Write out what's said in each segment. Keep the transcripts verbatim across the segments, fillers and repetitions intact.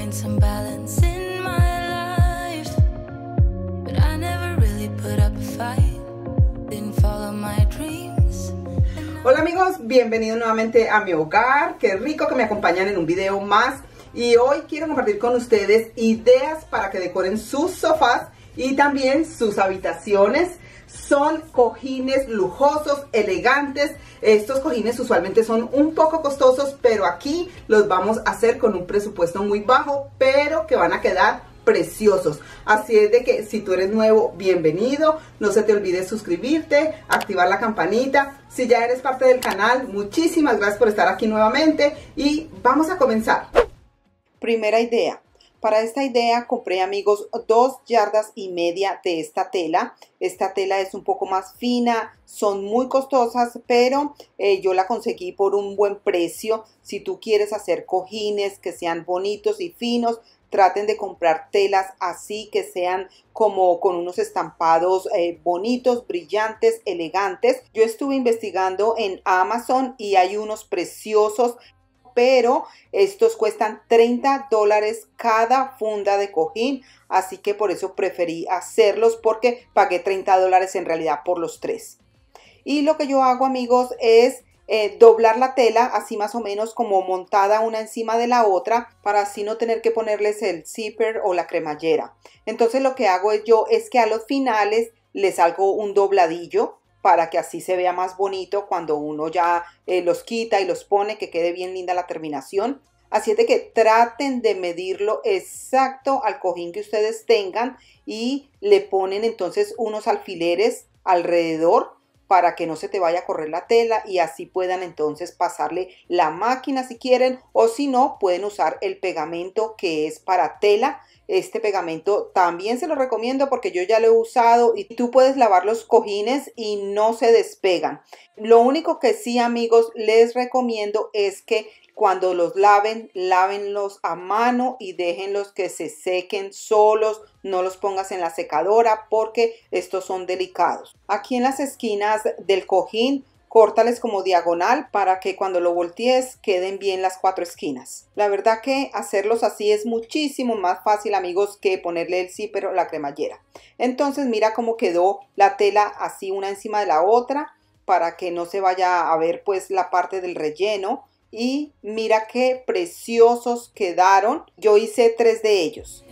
find some balance in my life, but I never really put up a fight, didn't follow my dreams. Hola amigos, bienvenidos nuevamente a mi hogar. Qué rico que me acompañan en un video más. Y hoy quiero compartir con ustedes ideas para que decoren sus sofás y también sus habitaciones. Son cojines lujosos, elegantes. Estos cojines usualmente son un poco costosos, pero aquí los vamos a hacer con un presupuesto muy bajo, pero que van a quedar preciosos. Así es de que si tú eres nuevo, bienvenido. No se te olvide suscribirte, activar la campanita. Si ya eres parte del canal, muchísimas gracias por estar aquí nuevamente y vamos a comenzar. Primera idea. Para esta idea compré, amigos, dos yardas y media de esta tela. Esta tela es un poco más fina, son muy costosas, pero eh, yo la conseguí por un buen precio. Si tú quieres hacer cojines que sean bonitos y finos, traten de comprar telas así, que sean como con unos estampados eh, bonitos, brillantes, elegantes. Yo estuve investigando en Amazon y hay unos preciosos, pero estos cuestan treinta dólares cada funda de cojín, así que por eso preferí hacerlos, porque pagué treinta dólares en realidad por los tres. Y lo que yo hago, amigos, es eh, doblar la tela así más o menos como montada una encima de la otra, para así no tener que ponerles el zipper o la cremallera. Entonces lo que hago es yo es que a los finales les hago un dobladillo, para que así se vea más bonito cuando uno ya eh, los quita y los pone, que quede bien linda la terminación. Así es de que traten de medirlo exacto al cojín que ustedes tengan y le ponen entonces unos alfileres alrededor para que no se te vaya a correr la tela, y así puedan entonces pasarle la máquina si quieren, o si no pueden usar el pegamento que es para tela. Este pegamento también se lo recomiendo porque yo ya lo he usado y tú puedes lavar los cojines y no se despegan. Lo único que sí, amigos, les recomiendo es que cuando los laven, lávenlos a mano y déjenlos que se sequen solos. No los pongas en la secadora porque estos son delicados. Aquí en las esquinas del cojín, córtales como diagonal para que cuando lo voltees queden bien las cuatro esquinas. La verdad que hacerlos así es muchísimo más fácil, amigos, que ponerle el zipper o la cremallera. Entonces mira cómo quedó la tela así una encima de la otra, para que no se vaya a ver pues la parte del relleno. Y mira qué preciosos quedaron. Yo hice tres de ellos.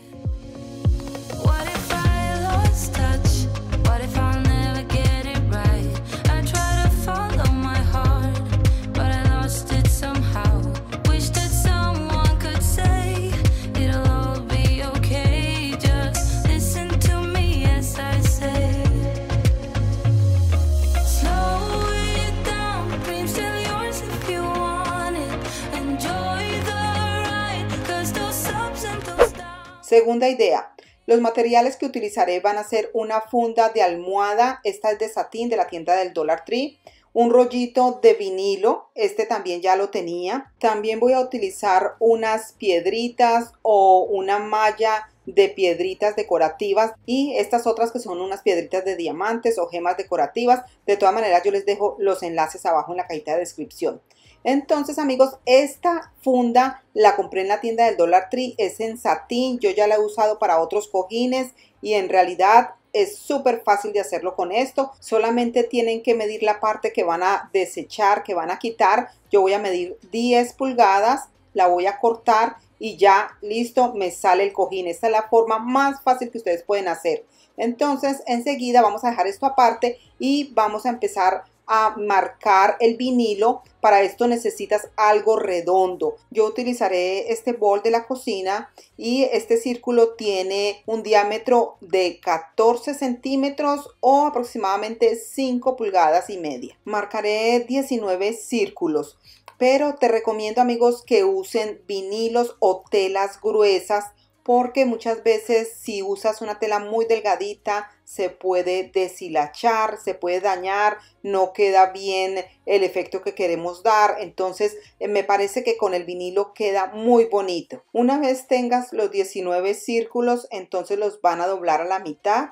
Segunda idea. Los materiales que utilizaré van a ser una funda de almohada. Esta es de satín de la tienda del Dollar Tree. Un rollito de vinilo. Este también ya lo tenía. También voy a utilizar unas piedritas o una malla de piedritas decorativas, y estas otras que son unas piedritas de diamantes o gemas decorativas. De todas maneras yo les dejo los enlaces abajo en la cajita de descripción. Entonces, amigos, esta funda la compré en la tienda del Dollar Tree, es en satín. Yo ya la he usado para otros cojines y en realidad es súper fácil de hacerlo con esto. Solamente tienen que medir la parte que van a desechar, que van a quitar. Yo voy a medir diez pulgadas, la voy a cortar y ya listo, me sale el cojín. Esta es la forma más fácil que ustedes pueden hacer. Entonces, enseguida vamos a dejar esto aparte y vamos a empezar a marcar el vinilo. Para esto necesitas algo redondo. Yo utilizaré este bol de la cocina y este círculo tiene un diámetro de catorce centímetros o aproximadamente cinco pulgadas y media. Marcaré diecinueve círculos, pero te recomiendo, amigos, que usen vinilos o telas gruesas, porque muchas veces si usas una tela muy delgadita se puede deshilachar, se puede dañar, no queda bien el efecto que queremos dar. Entonces eh, me parece que con el vinilo queda muy bonito. Una vez tengas los diecinueve círculos, entonces los van a doblar a la mitad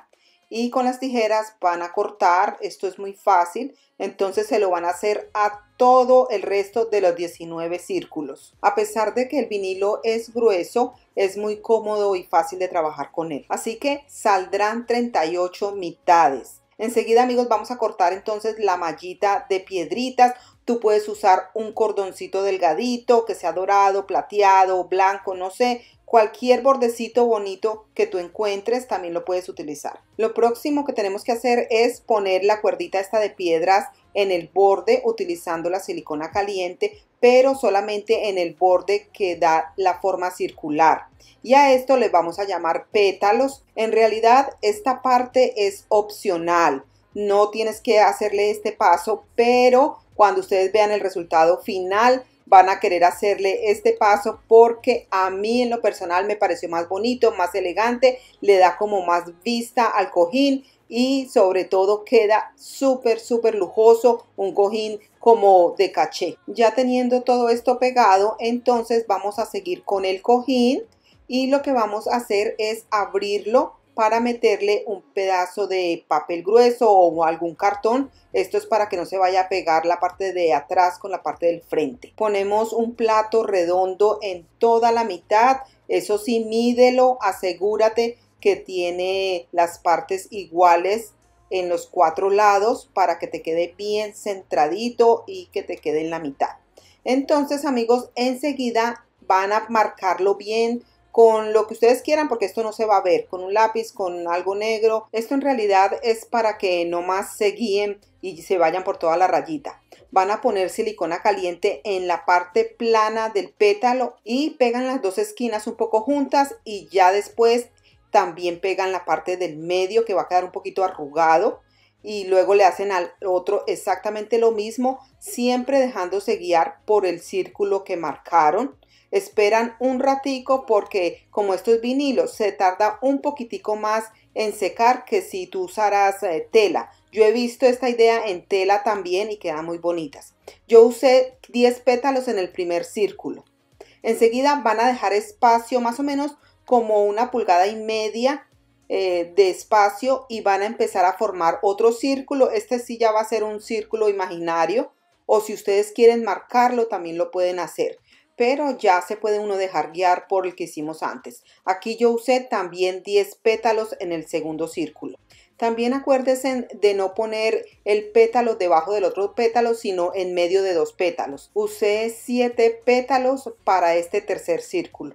y con las tijeras van a cortar. Esto es muy fácil, entonces se lo van a hacer a todo el resto de los diecinueve círculos. A pesar de que el vinilo es grueso, es muy cómodo y fácil de trabajar con él. Así que saldrán treinta y ocho mitades. Enseguida, amigos, vamos a cortar entonces la mallita de piedritas. Tú puedes usar un cordoncito delgadito que sea dorado, plateado, blanco, no sé. Cualquier bordecito bonito que tú encuentres también lo puedes utilizar. Lo próximo que tenemos que hacer es poner la cuerdita esta de piedras en el borde utilizando la silicona caliente, pero solamente en el borde que da la forma circular. Y a esto le vamos a llamar pétalos. En realidad esta parte es opcional. No tienes que hacerle este paso, pero cuando ustedes vean el resultado final van a querer hacerle este paso porque a mí en lo personal me pareció más bonito, más elegante, le da como más vista al cojín y sobre todo queda súper súper lujoso, un cojín como de caché. Ya teniendo todo esto pegado, entonces vamos a seguir con el cojín y lo que vamos a hacer es abrirlo para meterle un pedazo de papel grueso o algún cartón. Esto es para que no se vaya a pegar la parte de atrás con la parte del frente. Ponemos un plato redondo en toda la mitad. Eso sí, mídelo, asegúrate que tiene las partes iguales en los cuatro lados para que te quede bien centradito y que te quede en la mitad. Entonces, amigos, enseguida van a marcarlo bien con lo que ustedes quieran, porque esto no se va a ver, con un lápiz, con algo negro. Esto en realidad es para que no más se guíen y se vayan por toda la rayita. Van a poner silicona caliente en la parte plana del pétalo y pegan las dos esquinas un poco juntas y ya después también pegan la parte del medio que va a quedar un poquito arrugado y luego le hacen al otro exactamente lo mismo, siempre dejándose guiar por el círculo que marcaron. Esperan un ratico porque como esto es vinilo se tarda un poquitico más en secar que si tú usaras eh, tela. Yo he visto esta idea en tela también y quedan muy bonitas. Yo usé diez pétalos en el primer círculo. Enseguida van a dejar espacio más o menos como una pulgada y media eh, de espacio y van a empezar a formar otro círculo. Este sí ya va a ser un círculo imaginario o si ustedes quieren marcarlo también lo pueden hacer. Pero ya se puede uno dejar guiar por el que hicimos antes. Aquí yo usé también diez pétalos en el segundo círculo. También acuérdense de no poner el pétalo debajo del otro pétalo, sino en medio de dos pétalos. Usé siete pétalos para este tercer círculo.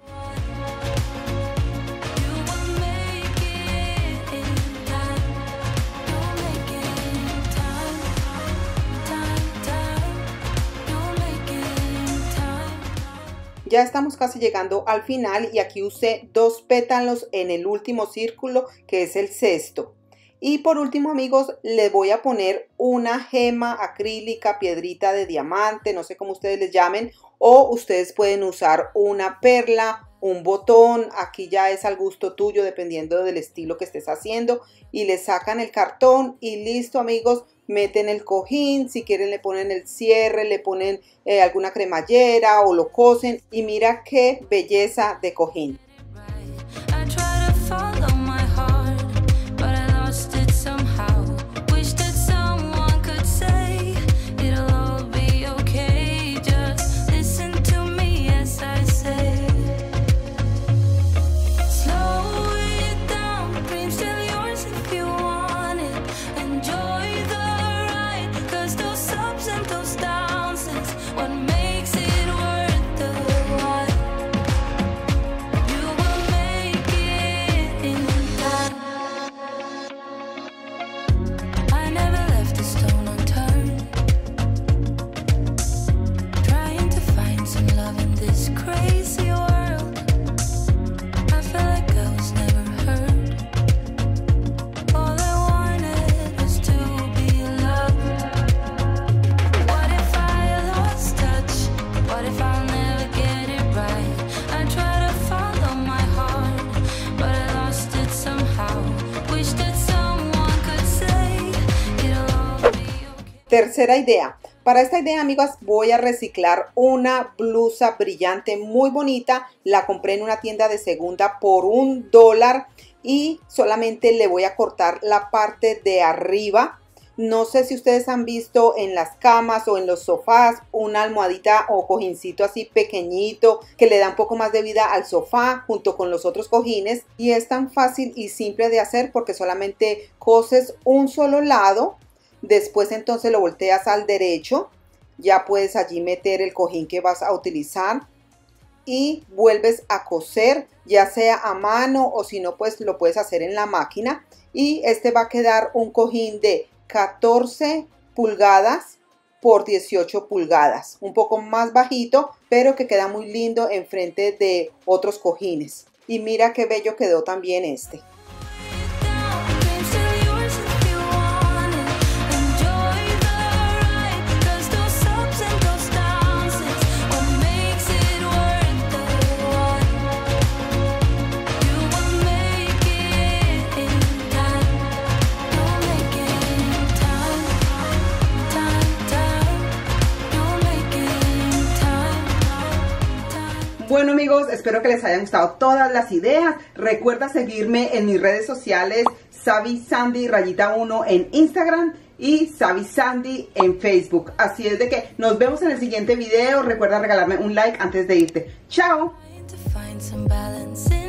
Ya estamos casi llegando al final y aquí usé dos pétalos en el último círculo que es el sexto. Y por último, amigos, les voy a poner una gema acrílica, piedrita de diamante, no sé cómo ustedes les llamen, o ustedes pueden usar una perla, un botón, aquí ya es al gusto tuyo dependiendo del estilo que estés haciendo y le sacan el cartón y listo, amigos. Meten el cojín, si quieren le ponen el cierre, le ponen eh, alguna cremallera o lo cosen y mira qué belleza de cojín. Tercera idea. Para esta idea, amigas, voy a reciclar una blusa brillante muy bonita. La compré en una tienda de segunda por un dólar. y solamente le voy a cortar la parte de arriba. No sé si ustedes han visto en las camas o en los sofás una almohadita o cojincito así pequeñito que le da un poco más de vida al sofá junto con los otros cojines, y es tan fácil y simple de hacer porque solamente coses un solo lado, después entonces lo volteas al derecho, ya puedes allí meter el cojín que vas a utilizar y vuelves a coser, ya sea a mano o si no pues lo puedes hacer en la máquina, y este va a quedar un cojín de catorce pulgadas por dieciocho pulgadas, un poco más bajito, pero que queda muy lindo enfrente de otros cojines. Y mira qué bello quedó también este. Bueno amigos, espero que les hayan gustado todas las ideas. Recuerda seguirme en mis redes sociales, Savvy Sandy rayita uno en Instagram y Savvy Sandy en Facebook. Así es de que nos vemos en el siguiente video. Recuerda regalarme un like antes de irte. ¡Chao!